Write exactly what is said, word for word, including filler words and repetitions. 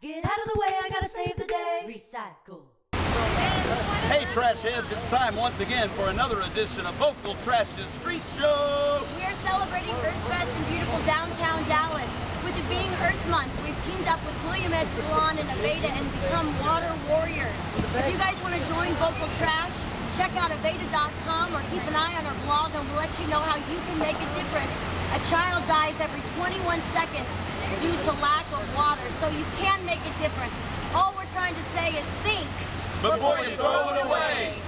Get out of the way, I gotta save the day. Recycle. Hey, trash heads, it's time once again for another edition of Vocal Trash's Street Show. We are celebrating Earthfest in beautiful downtown Dallas. With it being Earth Month, we've teamed up with William Edge Salon and Aveda and become water warriors. If you guys want to join Vocal Trash, check out Aveda dot com or keep an eye on our blog and we'll let you know how you can make a difference. A child dies every twenty-one seconds due to lack of water, so you can make a difference. All we're trying to say is think Before you throw it away.